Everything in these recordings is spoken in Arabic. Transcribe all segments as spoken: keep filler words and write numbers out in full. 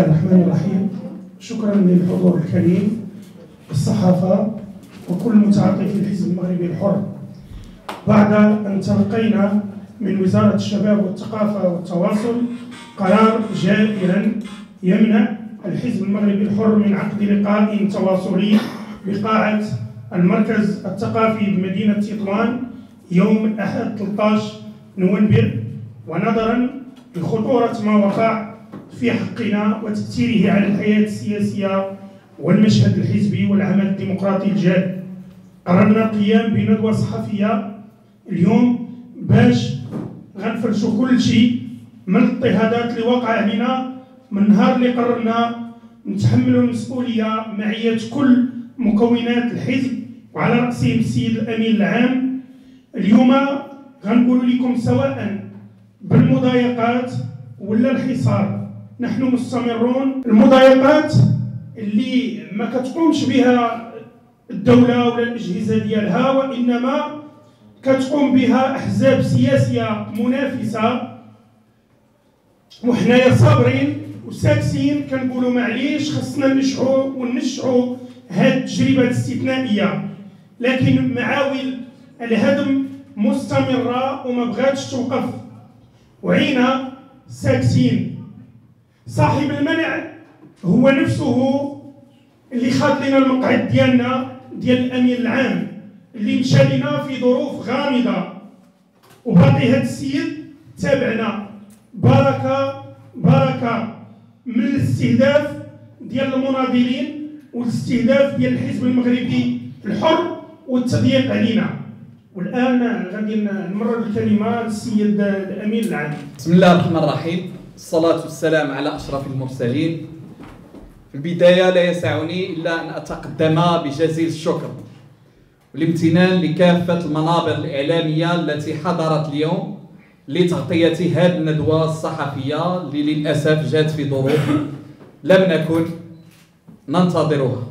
الله الرحمن الرحيم. شكرا للحضور الكريم، الصحافة، وكل متعاطي في الحزب المغربي الحر. بعد أن تلقينا من وزارة الشباب والثقافة والتواصل قرار جائرا يمنع الحزب المغربي الحر من عقد لقاء تواصلي بقاعة المركز الثقافي بمدينة تطوان يوم الأحد ثلاثة عشر نوفمبر، ونظرا لخطورة ما وقع في حقنا وتأثيره على الحياة السياسية والمشهد الحزبي والعمل الديمقراطي الجاد، قررنا القيام بندوة صحفية اليوم باش غنفرشوا كل شيء من الاضطهادات اللي وقع علينا من نهار اللي قررنا نتحملوا المسؤولية معية كل مكونات الحزب وعلى رأسهم السيد الأمين العام. اليوم غنقول لكم سواء بالمضايقات ولا الحصار نحن مستمرون. المضايقات اللي ما كتقومش بها الدولة ولا الأجهزة ديالها، وإنما كتقوم بها أحزاب سياسية منافسة، وحنايا صابرين وساكسين كنقولوا معليش خصنا ننجحوا وننشعوا هذه التجربة الاستثنائية، لكن معاول الهدم مستمرة وما بغاتش توقف، وعينا ساكسين. صاحب المنع هو نفسه اللي خاض لنا المقعد ديالنا ديال الأمين العام اللي مشى لنا في ظروف غامضة، وباقي هذا السيد تابعنا بركة بركة من الاستهداف ديال المناضلين والاستهداف ديال الحزب المغربي الحر والتضييق علينا. والآن غادي نمرر الكلمة للسيد الأمين العام. بسم الله الرحمن الرحيم، الصلاة والسلام على أشرف المرسلين. في البداية لا يسعني إلا أن أتقدم بجزيل الشكر والامتنان لكافة المنابر الإعلامية التي حضرت اليوم لتغطية هذه الندوة الصحفية اللي للأسف جات في ظروف لم نكن ننتظرها.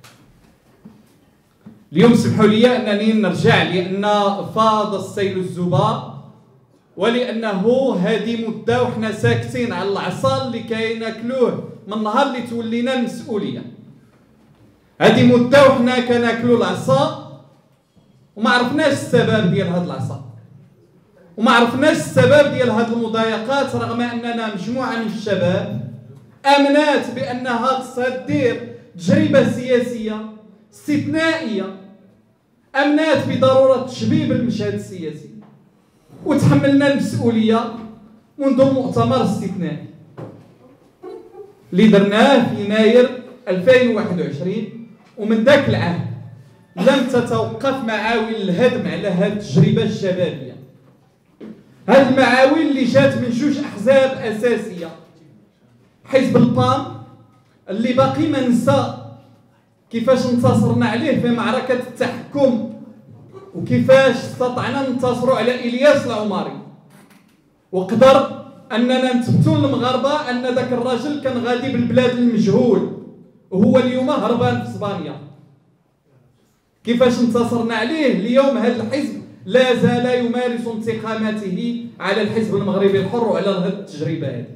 اليوم اسمحوا لي أنني نرجع لأن فاض السيل الزبا، ولأنه هذه مدة وحنا ساكتين على العصا اللي كيناكلوه من نهار اللي تولينا المسؤولية. هذه مدة وحنا كناكلو العصا وما عرفناش السبب ديال هاد العصا، وما عرفناش السبب ديال هاد المضايقات، رغم أننا مجموعة من الشباب آمنات بأنها خصها دير تجربة سياسية استثنائية، آمنات بضرورة تشبيب المشهد السياسي، وتحملنا المسؤولية منذ المؤتمر الاستثنائي اللي درناه في يناير ألفين وواحد وعشرين، ومن ذاك العام لم تتوقف معاول الهدم على هذه التجربة الشبابية. هذه المعاول اللي جات من جوج أحزاب أساسية، حزب البام اللي باقي ما نسى كيفاش انتصرنا عليه في معركة التحكم وكيفاش استطعنا ننتصروا على إلياس العماري، وقدر أننا نثبتوا للمغاربة أن ذاك الراجل كان غادي بالبلاد المجهول وهو اليوم هربان في اسبانيا. كيفاش انتصرنا عليه اليوم هذا الحزب لا زال يمارس انتقاماته على الحزب المغربي الحر وعلى هذه التجربة هذه.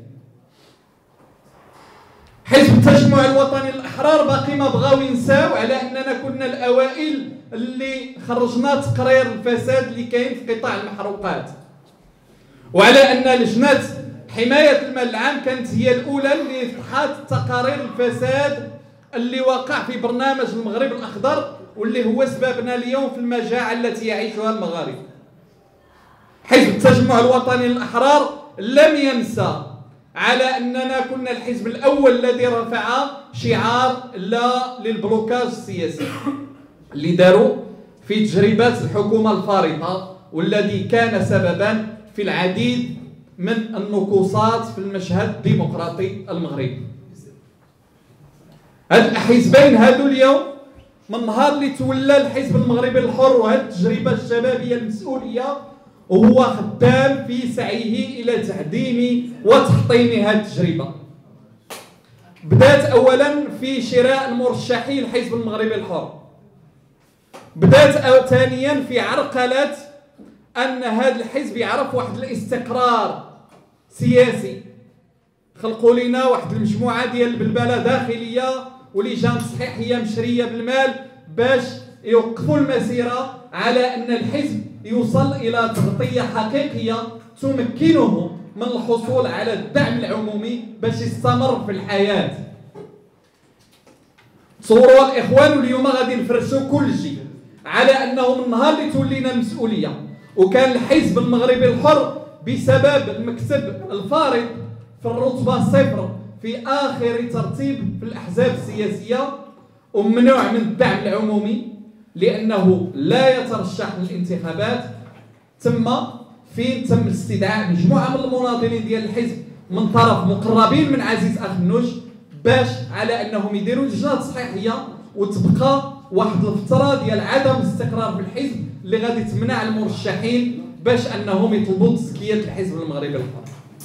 حزب التجمع الوطني الأحرار باقي ما بغاو ينساو على أننا كنا الأوائل اللي خرجنا تقرير الفساد اللي كاين في قطاع المحروقات، وعلى أن لجنة حماية المال العام كانت هي الأولى اللي فتحت تقارير الفساد اللي وقع في برنامج المغرب الأخضر واللي هو سببنا اليوم في المجاعة التي يعيشها المغاربة. حزب التجمع الوطني الأحرار لم ينسى على أننا كنا الحزب الأول الذي رفع شعار لا للبلوكاج السياسي اللي داروا في تجربة الحكومة الفارطة، والذي كان سببا في العديد من النقوصات في المشهد الديمقراطي المغربي. هاد الحزبين هادو اليوم من نهار اللي تولى الحزب المغربي الحر وهذه التجربة الشبابية المسؤولية وهو خدام في سعيه إلى تعديم وتحطيم هذه التجربة. بدات أولا في شراء المرشحين الحزب المغربي الحر، بدات ثانيا في عرقلة أن هذا الحزب يعرف واحد الاستقرار سياسي، خلقوا لنا واحد المجموعه ديال البلبله داخليه ولجان تصحيحيه مشريه بالمال باش يوقفوا المسيره على ان الحزب يوصل الى تغطيه حقيقيه تمكنه من الحصول على الدعم العمومي باش يستمر في الحياه. تصوروا الاخوان اليوم غادي نفرشوا كل شيء على انه من النهار اللي تولينا المسؤوليه وكان الحزب المغربي الحر بسبب المكتب الفارض في الرتبه صفر في اخر ترتيب في الاحزاب السياسيه وممنوع من الدعم العمومي لانه لا يترشح للانتخابات، تم فين تم استدعاء مجموعه من المناضلين ديال الحزب من طرف مقربين من عزيز اخنوش باش على انهم يديروا لجنه تصحيحيه وتبقى واحد الفتره ديال عدم الاستقرار في الحزب اللي غادي تمنع المرشحين باش انهم يطلبوا تزكيه الحزب المغربي الحر.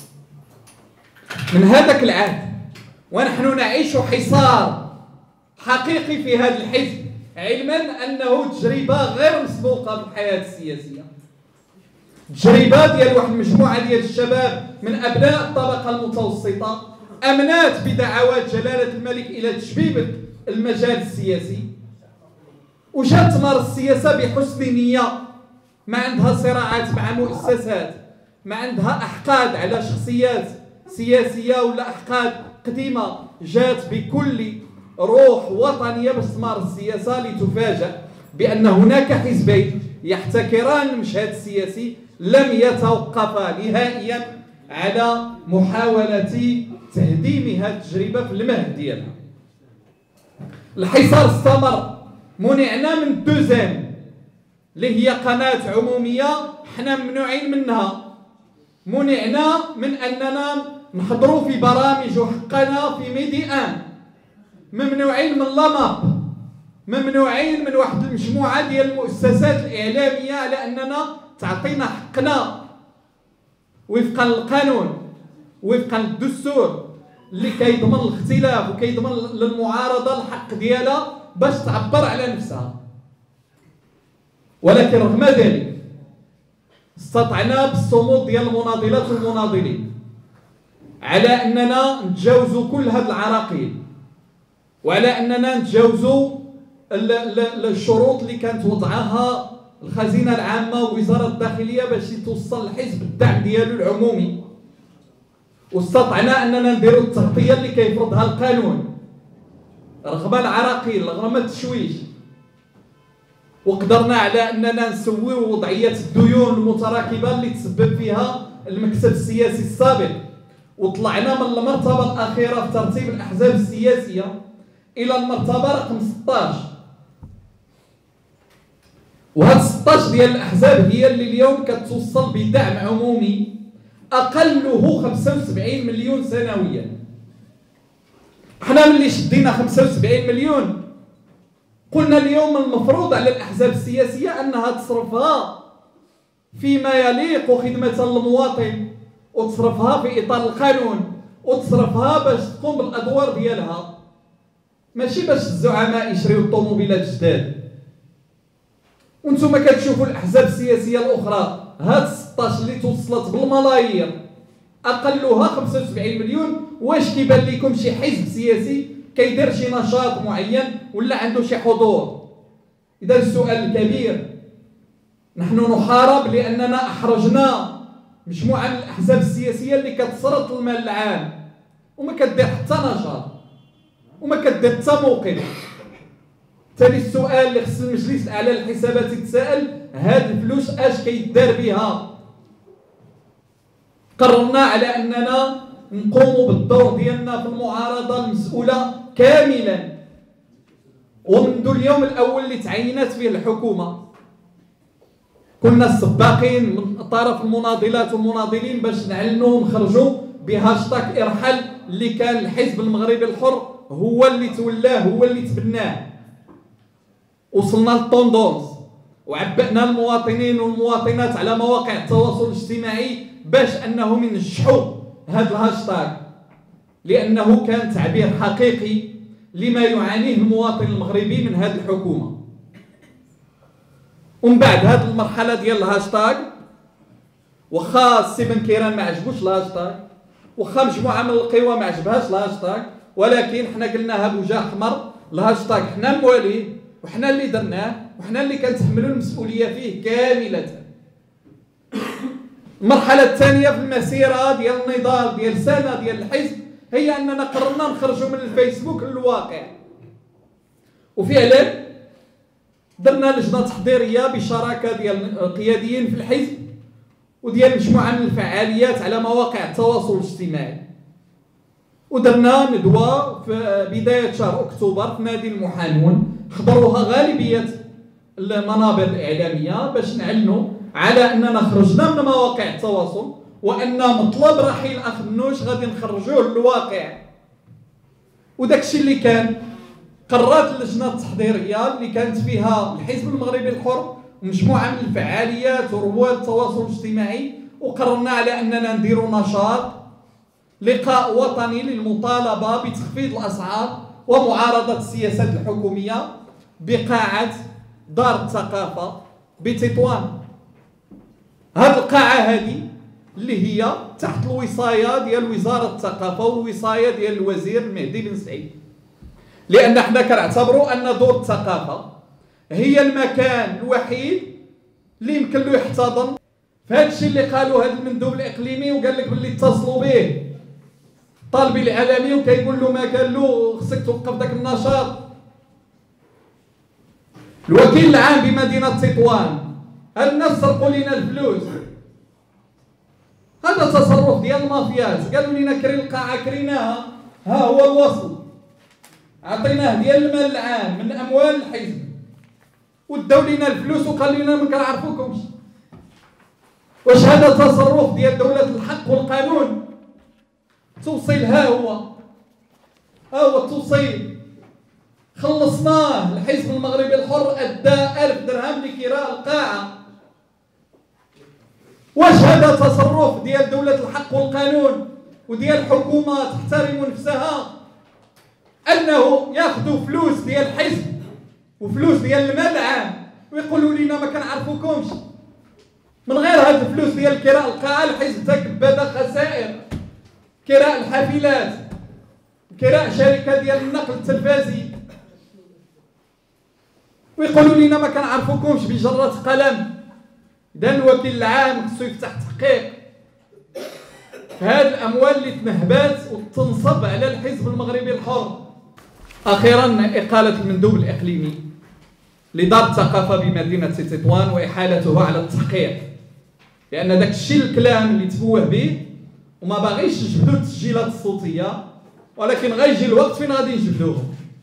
من هذاك العهد ونحن نعيش حصار حقيقي في هذا الحزب، علما انه تجربه غير مسبوقه في الحياه السياسيه. تجربه ديال واحد المجموعه ديال الشباب من ابناء الطبقه المتوسطه امنات بدعوات جلاله الملك الى تشبيبه المجال السياسي وجات تمارس السياسه بحسن نيه، ما عندها صراعات مع مؤسسات، ما عندها احقاد على شخصيات سياسيه ولا احقاد قديمه، جات بكل روح وطنيه باش تمارس السياسه لتفاجأ بان هناك حزبين يحتكران المشهد السياسي لم يتوقفا نهائيا على محاوله تهديم هذه التجربه في المهد ديالها. الحصار استمر، منعنا من الدوزام اللي هي قناه عموميه حنا ممنوعين منها، منعنا من اننا نحضروا في برامج وحقنا في ميدي ان، ممنوعين من لاماب، ممنوعين من واحد المجموعه ديال المؤسسات الاعلاميه على اننا تعطينا حقنا وفقا للقانون وفقا للدستور اللي كيضمن الاختلاف وكيضمن للمعارضه الحق ديالها باش تعبر على نفسها. ولكن رغم ذلك استطعنا بالصمود ديال المناضلات والمناضلين على اننا نتجاوزوا كل هذه العراقيل وعلى اننا نتجاوزوا الشروط اللي كانت وضعها الخزينه العامه ووزاره الداخليه باش توصل الحزب الدعم ديالو العمومي، واستطعنا اننا نديروا التغطيه اللي كيفرضها القانون رغم العراقيل رغم التشويش، وقدرنا على اننا نسويو وضعيه الديون المتراكبه اللي تسبب فيها المكتب السياسي السابق، وطلعنا من المرتبه الاخيره في ترتيب الاحزاب السياسيه الى المرتبه رقم ستطاش. وهاد ستطاش ديال الاحزاب هي اللي اليوم كتوصل بدعم عمومي اقله خمسة وسبعين مليون سنويا. حنا ملي شدينا خمسة وسبعين مليون قلنا اليوم المفروض على الاحزاب السياسيه انها تصرفها فيما يليق خدمه المواطن وتصرفها في اطار القانون وتصرفها باش تقوم بالادوار ديالها، ماشي باش الزعماء يشريو الطوموبيلات جداد. وانتم كتشوفوا الاحزاب السياسيه الاخرى هاد ستطاش اللي توصلت بالملايير اقلها خمسة وسبعين مليون، واش كيبان لكم شي حزب سياسي كيدير شي نشاط معين ولا عنده شي حضور؟ اذا السؤال الكبير، نحن نحارب لاننا احرجنا مجموعه من الاحزاب السياسيه اللي كتسرط المال العام وما كدير حتى نشاط وما كدير حتى موقف. ثاني السؤال اللي خص المجلس الاعلى للحسابات يتساءل، هاد الفلوس اش كيدار بها؟ قررنا على اننا نقوم بالدور ديالنا في المعارضه المسؤوله كاملا، ومنذ اليوم الاول اللي تعينت فيه الحكومه كنا السباقين من طرف المناضلات والمناضلين باش نعلنوا ونخرجوا بهاشتاغ ارحل اللي كان الحزب المغربي الحر هو اللي تولاه هو اللي تبناه. وصلنا للطوندونس وعبأنا المواطنين والمواطنات على مواقع التواصل الاجتماعي باش انهم ينجحوا هذا الهاشتاغ، لانه كان تعبير حقيقي لما يعانيه المواطن المغربي من هذه الحكومه. ومن بعد هذه المرحله ديال الهاشتاغ، واخا السي بن كيران ما عجبوش الهاشتاغ واخا مجموعه من القوى ما عجبهاش الهاشتاغ، ولكن حنا قلناها بوجه احمر، الهاشتاغ حنا مواليه وحنا اللي درناه وحنا اللي كنتحملوا المسؤوليه فيه كامله. المرحله الثانيه في المسيره ديال النضال ديال سنه ديال الحزب هي اننا قررنا نخرجوا من الفيسبوك للواقع، وفعلا درنا لجنه تحضيريه بشراكه ديال القياديين في الحزب وديال مجموعه من الفعاليات على مواقع التواصل الاجتماعي، ودرنا ندوه في بدايه شهر اكتوبر في نادي المحامون حضروها غالبيه المنابر الاعلاميه باش نعلنوا على اننا خرجنا من مواقع التواصل وان مطلب رحيل اخ منوش غادي نخرجوه للواقع. وداك الشيء اللي كان قررت اللجنه التحضيريه اللي كانت فيها الحزب المغربي الحر ومجموعه من الفعاليات ورواد التواصل الاجتماعي، وقررنا على اننا نديروا نشاط لقاء وطني للمطالبه بتخفيض الاسعار ومعارضه السياسات الحكوميه بقاعه دار الثقافه بتطوان. هذه القاعه هذه اللي هي تحت الوصايه ديال وزاره الثقافه والوصايه ديال الوزير مهدي بن سعيد، لان حنا كنعتبروا ان دور الثقافه هي المكان الوحيد اللي يمكن له يحتضن. فهذا الشيء اللي قالوا هذا المندوب الاقليمي وقال لك باللي اتصلوا به طالبي الاعلامي وكيقول له ما قال له خصك توقف ذاك النشاط. الوكيل العام بمدينه تطوان، هاد الناس سرقوا لنا الفلوس، هذا تصرف ديال المافيات. قالوا لنا كري القاعه كريناها، ها هو الوصل عطيناه ديال المال العام من اموال الحزب وداو لنا الفلوس وقال لنا ما كنعرفوكمش. واش هذا تصرف ديال دوله الحق والقانون؟ توصيل ها هو ها هو التوصيل، خلصناه. الحزب المغربي الحر ادى ألف درهم لكراء القاعه. واش هذا تصرف ديال دوله الحق والقانون وديال حكومه تحترم نفسها انه ياخذوا فلوس ديال الحزب وفلوس ديال المال العام ويقولوا لنا ما كنعرفوكمش؟ من غير هاد الفلوس ديال كراء القاعه الحزب تكبد خسائر، كراء الحافلات، كراء شركه ديال النقل التلفازي، ويقولوا لنا ما كنعرفوكمش بجرة قلم. اذا الوكيل العام خصو يفتح تحقيق في هذه الاموال اللي تنهبات وتنصب على الحزب المغربي الحر. اخيرا اقاله المندوب الاقليمي لدار الثقافه بمدينه تطوان واحالته على التحقيق، لان داك الشيء الكلام اللي تفوه به وما باغيش نجبدوا التسجيلات الصوتيه، ولكن غيجي الوقت فين غادي نجبدوه.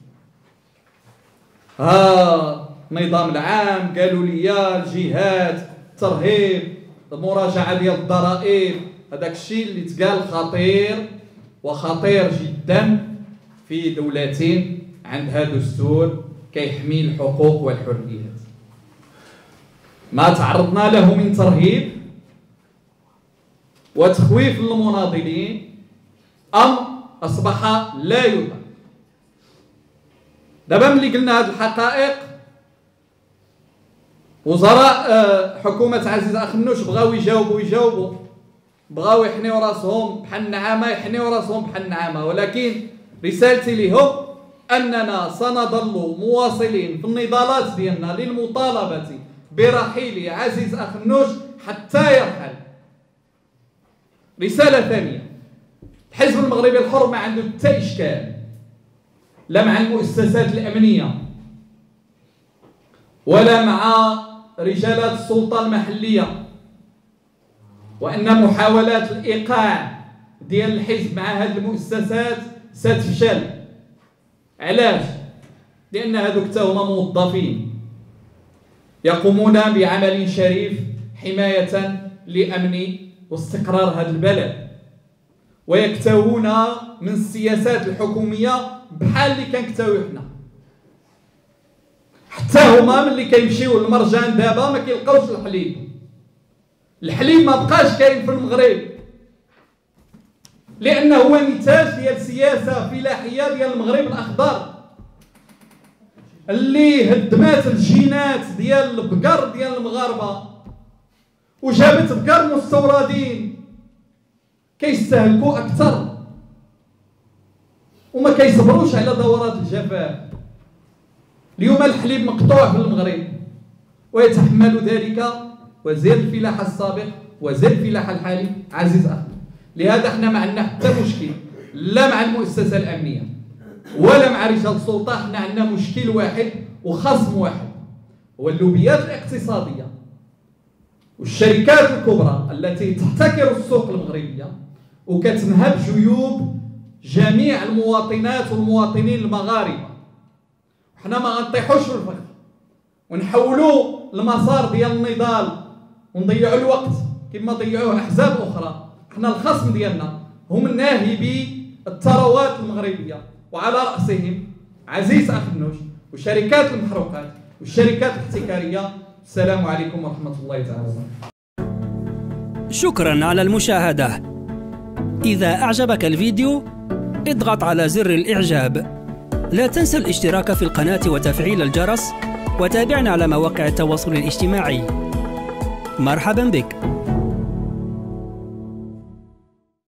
ها النظام العام قالوا لي الجهات ترهيب المراجعه ديال الضرائب، هذاك الشيء اللي تقال خطير وخطير جدا في دولة عندها دستور كيحمي الحقوق والحريات. ما تعرضنا له من ترهيب وتخويف للمناضلين أمر أصبح لا يطاق. دابا ملي قلنا هذه الحقائق، وزراء حكومة عزيز أخ منوش بغاو يجاوبوا يجاوبوا بغاو يحنيو راسهم بحال النعامة يحنيو راسهم بحال النعامة، ولكن رسالتي لهم أننا سنظل مواصلين في النضالات ديالنا للمطالبة برحيل عزيز أخ منوش حتى يرحل. رسالة ثانية، الحزب المغربي الحر ما عنده حتى إشكال لا مع المؤسسات الأمنية ولا مع رجالات السلطة المحلية، وأن محاولات الإيقاع ديال الحزب مع هذه المؤسسات ستفشل. علاش؟ لأن هذوك حتى هما موظفين يقومون بعمل شريف حماية لأمن واستقرار هذا البلد، ويكتوون من السياسات الحكومية بحال اللي كنكتويو حنا. حتى هما ملي كيمشيو للمرجان دابا ما كيلقاوش الحليب، الحليب ما بقاش كاين في المغرب، لأنه هو نتاج ديال سياسة فلاحية ديال المغرب الأخضر اللي هدمات الجينات ديال البقر ديال المغاربة وجابت بقر مستوردين كيستهلكوا اكثر وما كيصبروش على دورات الجفاف. اليوم الحليب مقطوع في المغرب ويتحمل ذلك وزير الفلاحه السابق وزير الفلاحه الحالي عزيز اخي. لهذا احنا ما عندنا حتى مشكل لا مع المؤسسه الامنيه ولا مع رجال السلطه، احنا عندنا مشكل واحد وخصم واحد، هو اللوبيات الاقتصاديه والشركات الكبرى التي تحتكر السوق المغربيه وكتنهب جيوب جميع المواطنات والمواطنين المغاربه. حنا ما غنطيحوش في الفخ ونحولوا المسار ديال النضال ونضيعوا الوقت كما ضيعوه احزاب اخرى. حنا الخصم ديالنا هم ناهبي الثروات المغربيه وعلى راسهم عزيز اخنوش وشركات المحروقات والشركات الاحتكاريه. السلام عليكم ورحمه الله تعالى وبركاته. شكرا على المشاهده. إذا أعجبك الفيديو اضغط على زر الإعجاب. لا تنسى الاشتراك في القناة وتفعيل الجرس، وتابعنا على مواقع التواصل الاجتماعي. مرحبا بك.